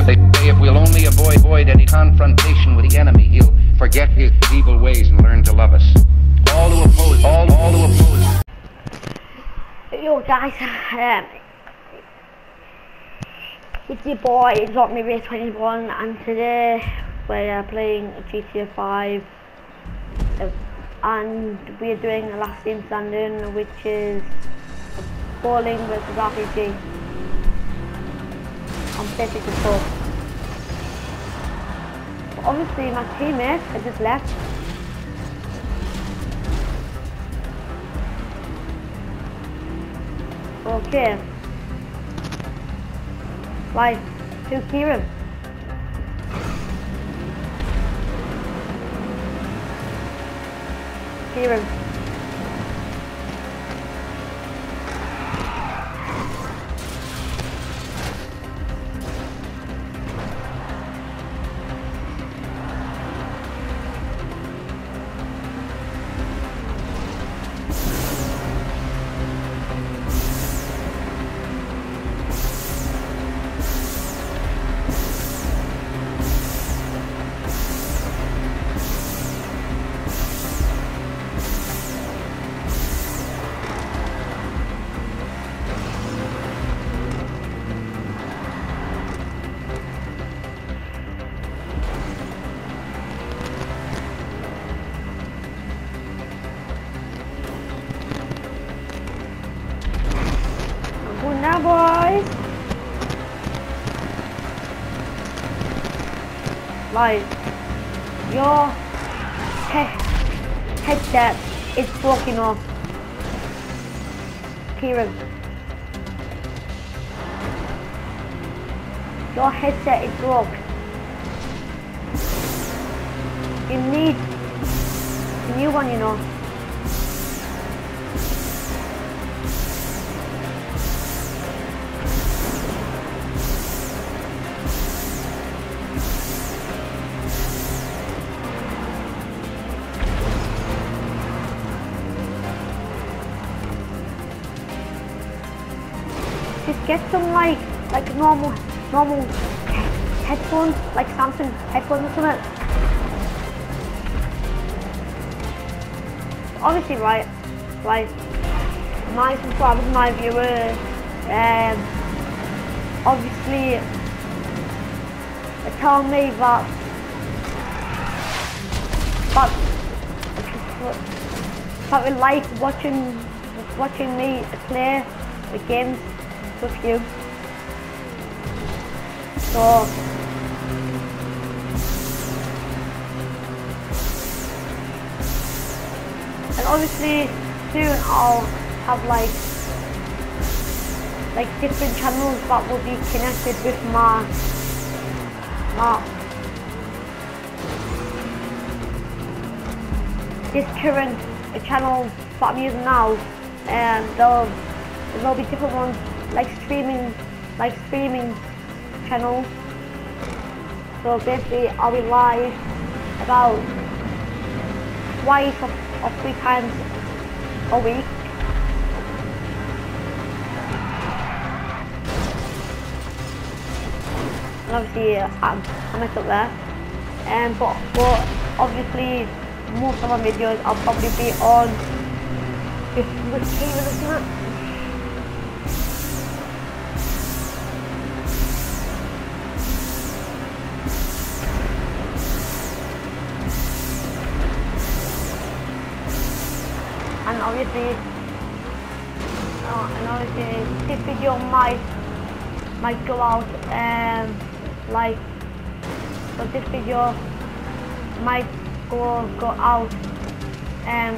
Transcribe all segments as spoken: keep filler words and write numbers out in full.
They say if we'll only avoid, avoid any confrontation with the enemy, he'll forget his evil ways and learn to love us. All who oppose, all, all who oppose. Yo guys, um, it's your boy, it's Rock Me Race twenty-one, and today we're playing G T A five, uh, and we're doing the last team standing, which is bowling versus R P G. I'm Pacific the Pub. But obviously my teammates have just left. Okay. Right, who's Kieran? Kieran. Now boys, like your he headset is broken off, Kieran. Your headset is broke. You need a new one, you know. Just get some like like normal normal headphones, like Samsung headphones or something. Obviously, right, like my subscribers, my viewers, um, obviously they tell me that that that we like watching watching me play the games with you. So and obviously soon I'll have like like different channels that will be connected with my my this current channel that I'm using now, and there'll there'll be different ones like streaming, like streaming channels. So basically, I'll be live about twice or, or three times a week. And obviously, uh, I'm, I messed up there. And um, but but obviously, most of my videos I'll probably be on with with Kieran, isn't it? And obviously, uh, and obviously, this video might might go out, um, like, so this video might go go out, um,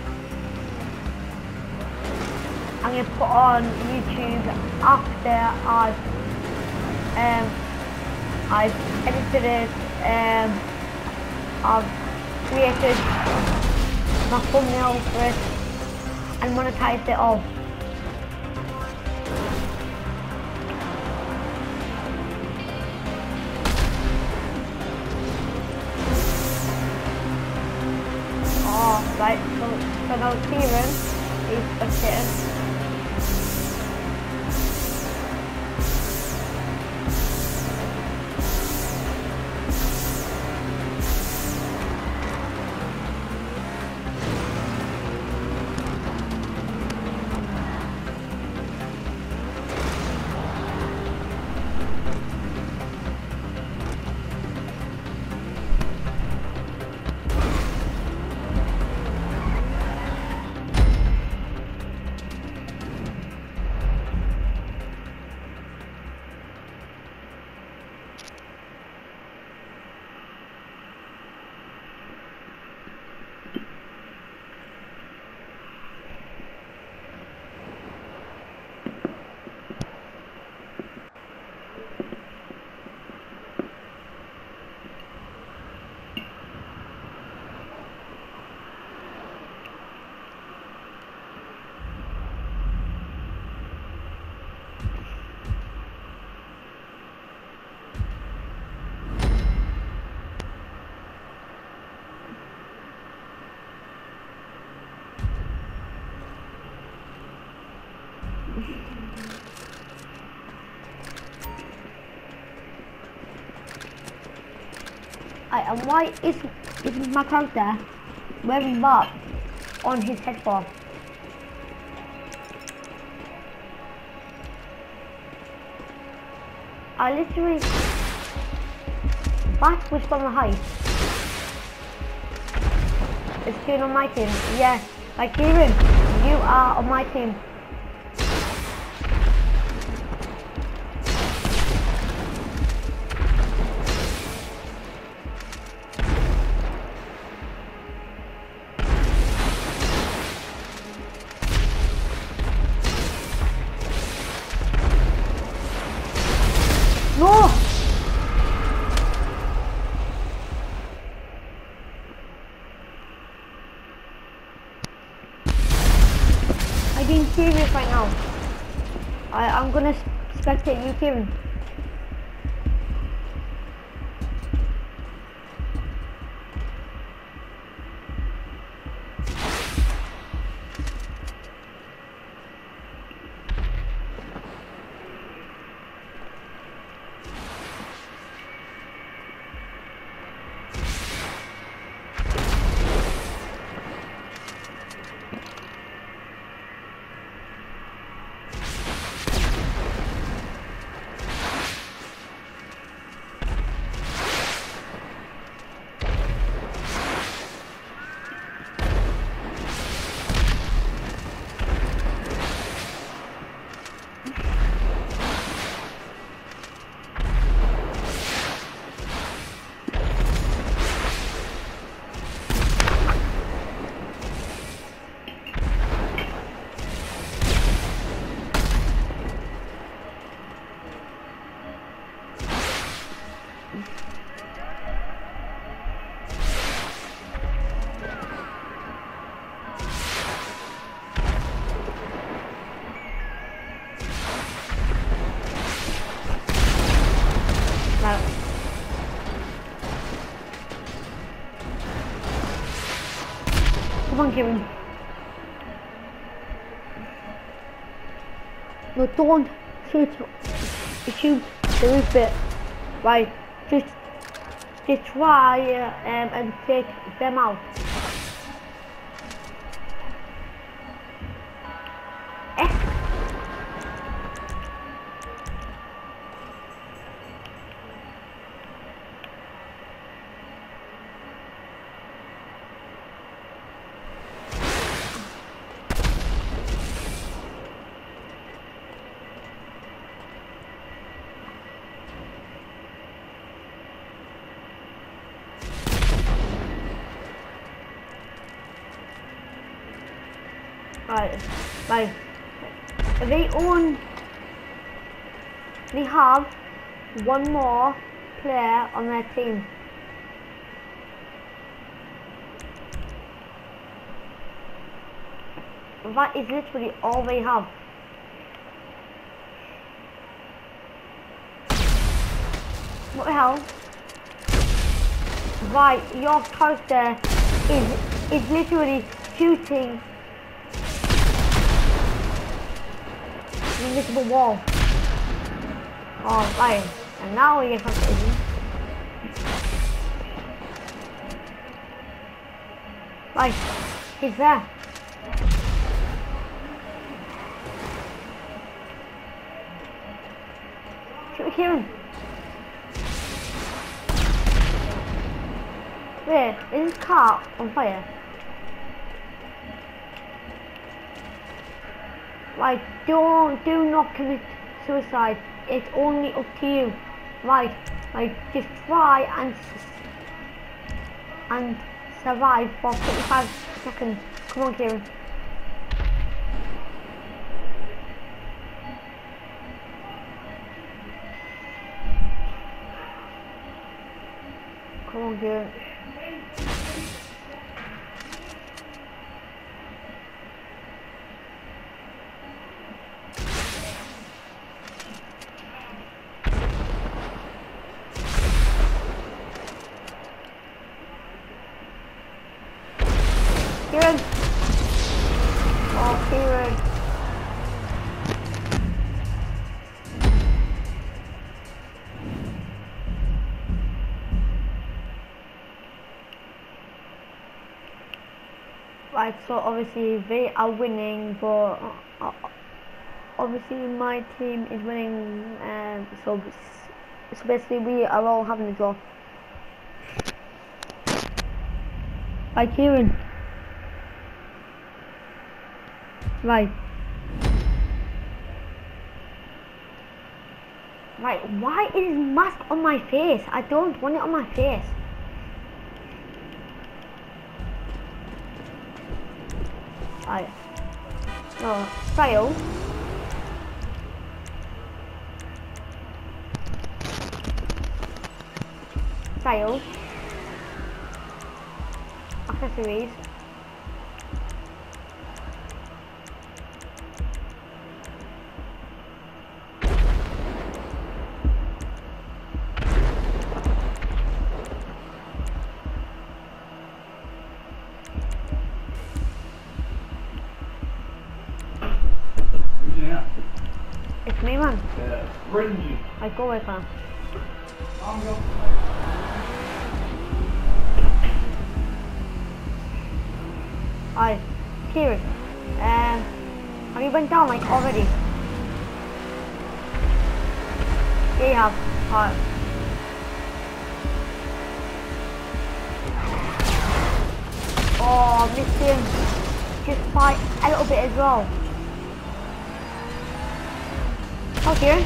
I'm gonna put on YouTube after I've um I've edited it, um, I've created my thumbnail for it and monetized it all. Oh, right, so, so now Kieran is spectating. Right, and why is is my character wearing that on his head for? I literally that was from the height. It's two on my team. Yeah, like Kieran, you are on my team. No! I'm being serious right now. I, I'm gonna spectate you, Kieran. Come on, Kieran. No, don't shoot. Shoot the roof bit. Right, just, just try uh, um, and take them out. Eh? Right, right. They own. They have one more player on their team. That is literally all they have. What the hell? Right, your character is is literally shooting the invisible wall. Oh, right. And now we get something. Right, he's there. Shoot Kieran. Wait, is this car on fire? Right, don't, do not commit suicide. It's only up to you. Right, right, just try and and survive for thirty-five seconds. Come on, Kieran. Come on, Kieran. Kieran! Oh, Kieran! Right, so obviously they are winning, but uh, obviously my team is winning, and so, so basically we are all having a draw. Right, Kieran. Right. Right, why is mask on my face? I don't want it on my face. Right. No, fail. Fail. Accessories. Yeah. It's me, man. Uh, Brendan. I go away, man. I'm going. Hi, Kieran. Um, have you went down like already? Yeah, you have. Alright. Oh, I missed him. Just by a little bit as well. Oh, Kieran.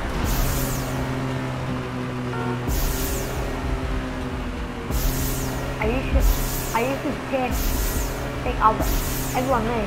I used to, I used to take, take out everyone there.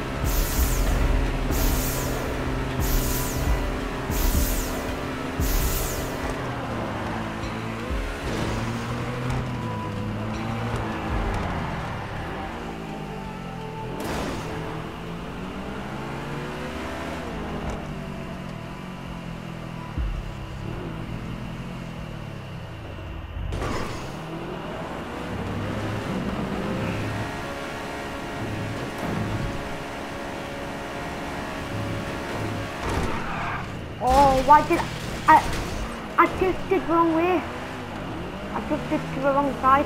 Oh, why did I, I just did the wrong way. I just did to the wrong side.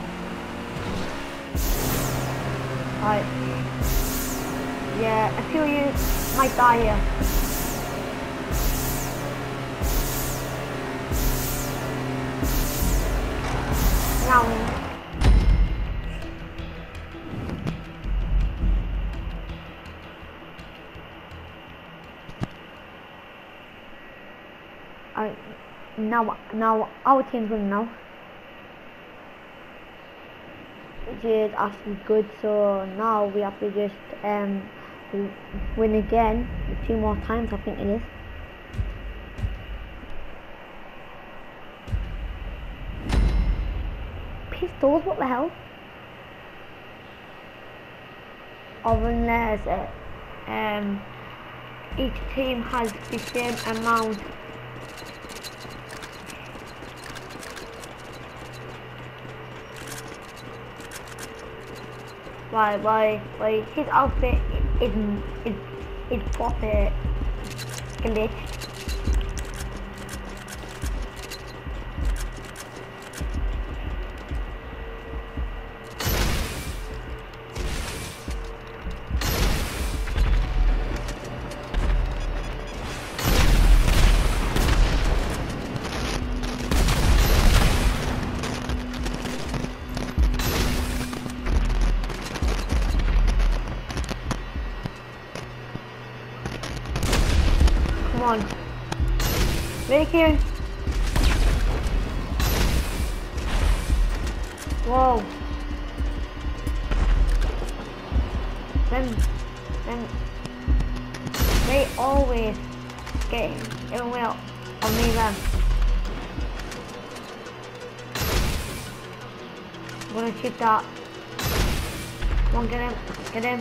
Right. Yeah, a few of you might die here. Now, I, now, now our team's winning now, which is actually good. So now we have to just um win again two more times. I think it is. Pistols? What the hell? Or unless uh, um each team has the same amount. Why, why, why, his outfit is, is, is proper glitched. Come on. Ready, Kieran? Whoa. Then, then, they always get in well on me then. I'm gonna shoot that. Come on, get him, get him.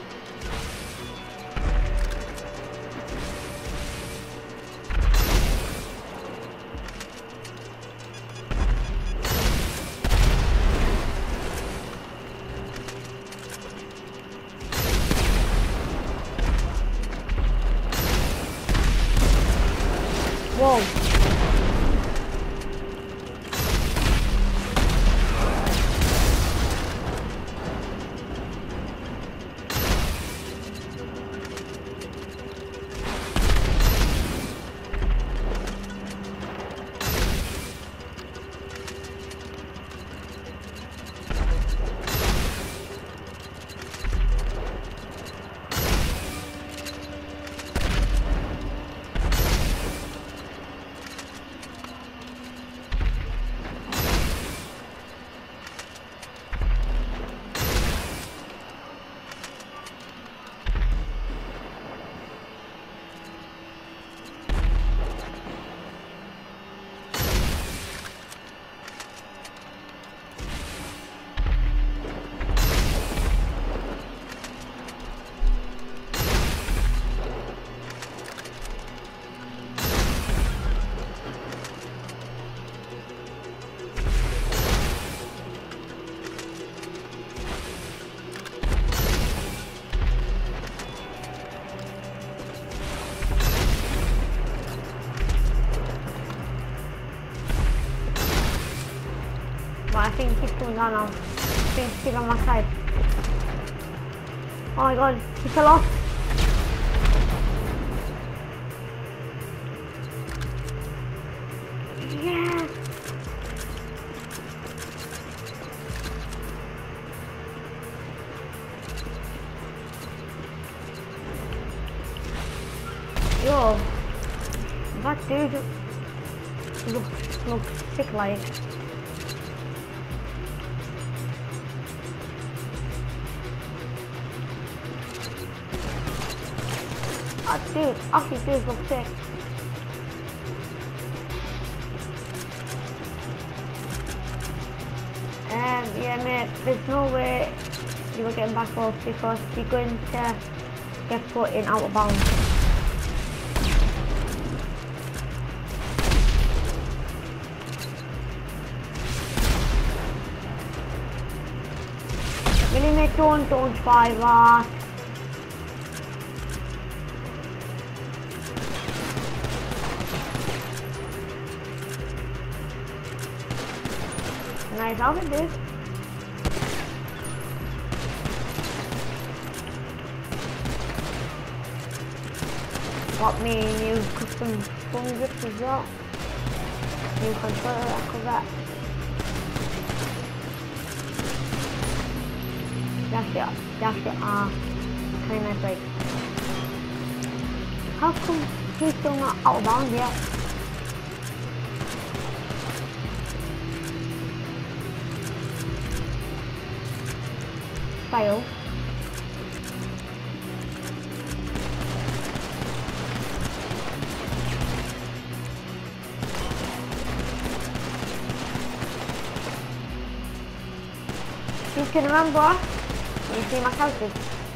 Whoa. think he's coming down now. I think he's on my side. Oh my god, he fell off. Yes! Yo, that dude looks, looks sick like. Ah, dude, actually dude looks sick. And yeah mate, there's no way you will get back off because you're going to get put in out of bounds. Really mate, don't, don't try that. Nice outfit, dude. Got me new custom phone grips as well. New controller, I got that. That's it, that's it, ah, kind of nice, like. How come he's still not out of bounds yet? Fail. You can remember, you see my houses.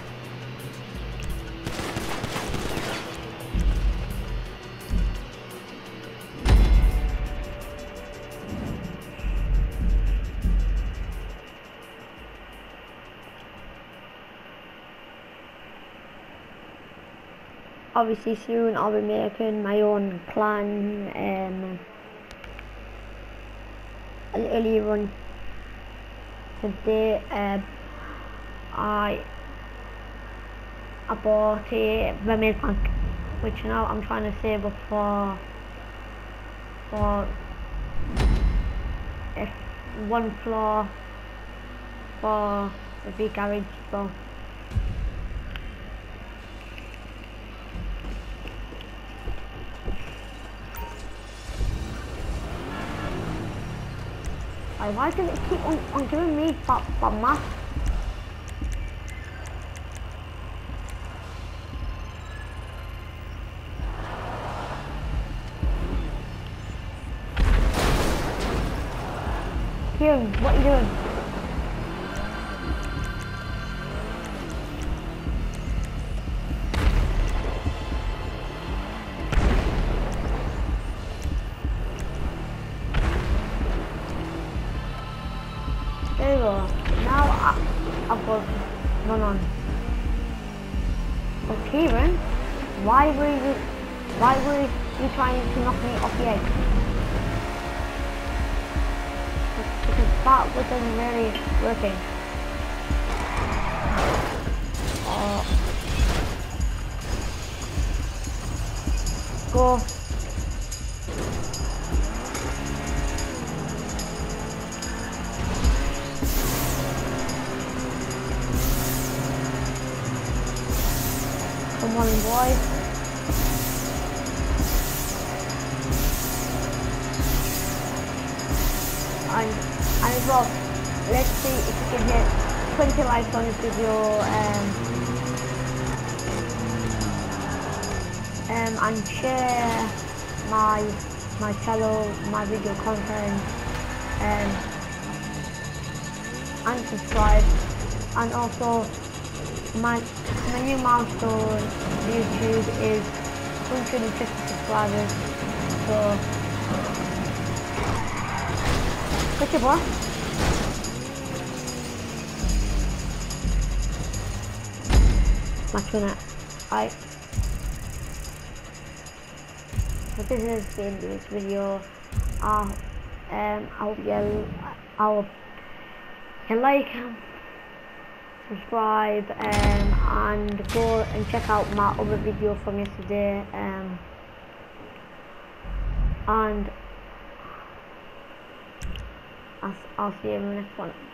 Obviously soon I'll be making my own clan, um, a little run. Today um, I I bought a mermaid bank, which now I'm trying to save up for for a one floor for the big garage. So Like, why does it keep on, on giving me but, but math? Kieran, what are you doing? There you go. Now I, I've got run on. But Kieran, why were you why were you trying to knock me off the edge? Because that wasn't really working. Uh, go. Come on, boys. And, and as well, let's see if we can hit twenty likes on this video, um, um, and share my my channel, my video content, um, and subscribe, and also my my new milestone on YouTube is one hundred fifty subscribers. So good job, boy. Match winner. Alright. So this is the end of this video. Uh, um, I hope you I'll can like, subscribe, um, and go and check out my other video from yesterday, um, and I'll, I'll see you in the next one.